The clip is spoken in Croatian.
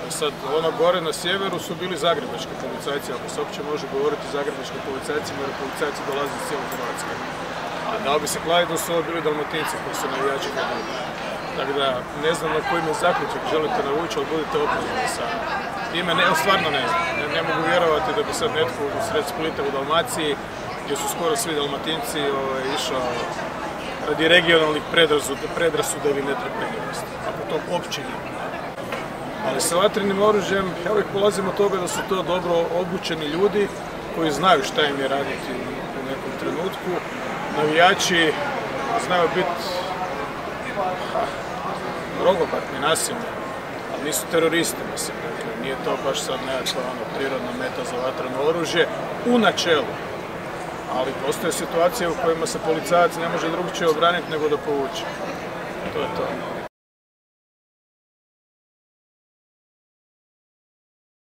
Sad, ono gore na sjeveru su bili zagrebački policajci, ako se uopće može govoriti zagrebačkim policajcima, jer policajci dolaze iz cijele Hrvatske. A dao bi se kladiti da su ovo bili Dalmatinci koji su navijači Gradskog. Tako da, ne znam na koji me zaključak želite navući, ali budite oprezni sa time. Stvarno ne mogu vjerovati da bi sad netko u sred Splita u Dalmaciji, gdje su skoro svi Dalmatinci, išao radi regionalnih predrasuda ili netrpeljivosti, ako to uopće nije. Ali sa vatrenim oružjem, ja uvijek polazim od toga da su to dobro obučeni ljudi koji znaju šta im je raditi u nekom trenutku. Navijači znaju biti rogobatni, nasilni, ali nisu teroristi, mislim. Dakle, nije to baš sad nekakva prirodna meta za vatreno oružje u načelu. Ali postoje situacije u kojima se policajac ne može drugčije obraniti nego da povuče. To je to.